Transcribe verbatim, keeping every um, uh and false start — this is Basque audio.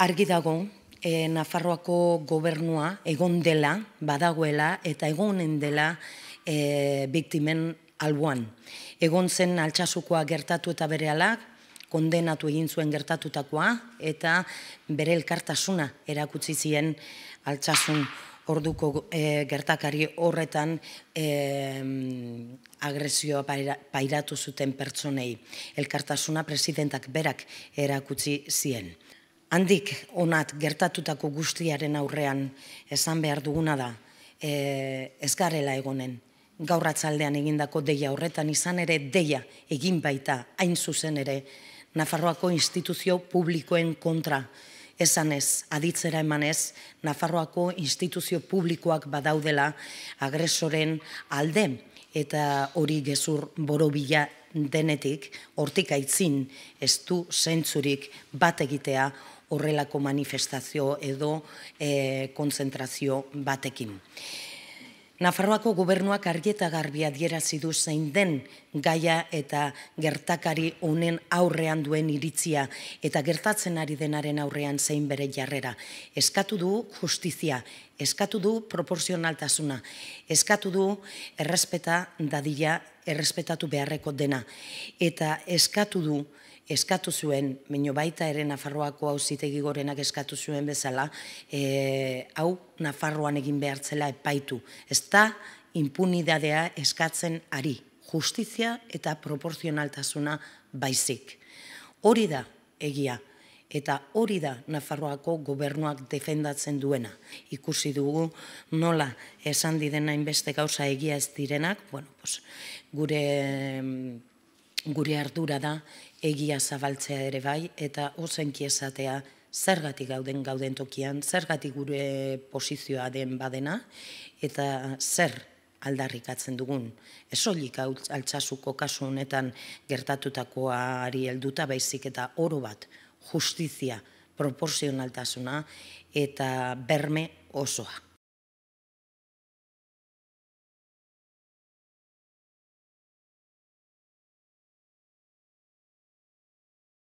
argi dago, e, Nafarroako gobernua egon dela, badagoela eta egonen dela e, biktimen alboan. Egon zen Altsasukoa gertatu eta berehala, kondenatu egin zuen gertatutakoa eta bere elkartasuna erakutsi zien Altsasun orduko e, gertakari horretan e, agresioa pairatu zuten pertsonei. Elkartasuna presidentak berak erakutsi zien. Handik onat gertatutako guztiaren aurrean esan behar duguna da, e, ez garela egonen. Gaur atzaldean egindako deia horretan izan ere deia egin baita hain zuzen ere Nafarroako instituzio publikoen kontra. Esanez, aditzera emanez, Nafarroako instituzio publikoak badaudela agresoren alde eta hori gezur borobila denetik, hortik aitzin ez du zentzurik bat egitea horrelako manifestazio edo e, konzentrazio batekin. Nafarroako gobernuak argi eta garbi adierazi du zein den gaia eta gertakari honen aurrean duen iritzia eta gertatzen ari denaren aurrean zein bere jarrera. Eskatu du justizia, eskatu du proporzionaltasuna, eskatu du errespeta dadila, errespetatu beharreko dena eta eskatu du eskatu zuen, baino baita ere Nafarroako Auzitegi Gorenak eskatu zuen bezala, e, hau Nafarroan egin behartzela epaitu. Ez da impunidadea eskatzen ari, justizia eta proporzionaltasuna baizik. Hori da egia, eta hori da Nafarroako gobernuak defendatzen duena. Ikusi dugu nola esan didena inbeste gauza egia ez direnak, bueno, pues, gure... Gure ardura da egia zabaltzea ere bai eta ozenki esatea zergatik gauden gauden tokian, zergatik gure posizioa den badena eta zer aldarrikatzen dugun. Ez soilik Altsasuko kasu honetan gertatutakoari helduta baizik eta oro bat justizia, proporzionaltasuna eta berme osoa.